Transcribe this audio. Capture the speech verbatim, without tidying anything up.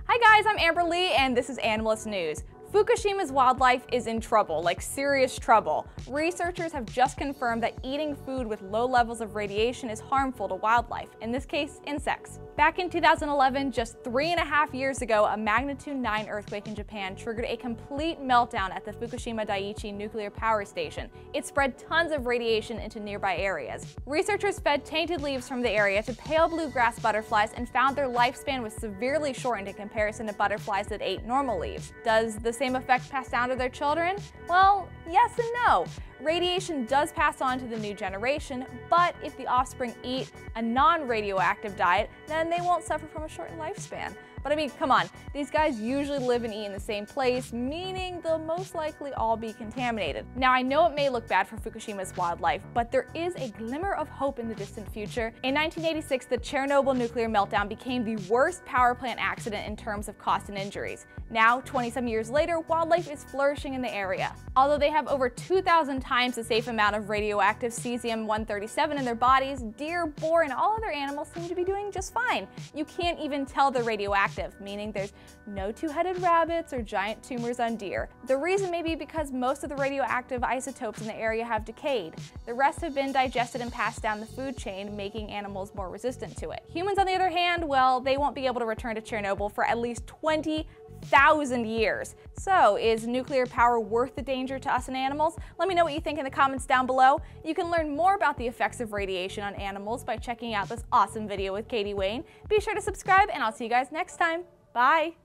Hi guys, I'm Amber Lee and this is Animalist News. Fukushima's wildlife is in trouble, like serious trouble. Researchers have just confirmed that eating food with low levels of radiation is harmful to wildlife, in this case, insects. Back in two thousand eleven, just three and a half years ago, a magnitude nine earthquake in Japan triggered a complete meltdown at the Fukushima Daiichi nuclear power station. It spread tons of radiation into nearby areas. Researchers fed tainted leaves from the area to pale blue grass butterflies and found their lifespan was severely shortened in comparison to butterflies that ate normal leaves. Does the same effect pass down to their children? Well, yes and no. Radiation does pass on to the new generation, but if the offspring eat a non-radioactive diet, then they won't suffer from a shortened lifespan. But I mean, come on, these guys usually live and eat in the same place, meaning they'll most likely all be contaminated. Now, I know it may look bad for Fukushima's wildlife, but there is a glimmer of hope in the distant future. In nineteen eighty-six, the Chernobyl nuclear meltdown became the worst power plant accident in terms of cost and injuries. Now, twenty-some years later, wildlife is flourishing in the area. Although they have over two thousand times the safe amount of radioactive cesium one thirty-seven in their bodies, deer, boar, and all other animals seem to be doing just fine. You can't even tell they're radioactive, meaning there's no two-headed rabbits or giant tumors on deer. The reason may be because most of the radioactive isotopes in the area have decayed. The rest have been digested and passed down the food chain, making animals more resistant to it. Humans, on the other hand, well, they won't be able to return to Chernobyl for at least twenty thousand years. So, is nuclear power worth the danger to us and animals? Let me know what you think in the comments down below. You can learn more about the effects of radiation on animals by checking out this awesome video with Katie Wayne. Be sure to subscribe, and I'll see you guys next time. Bye!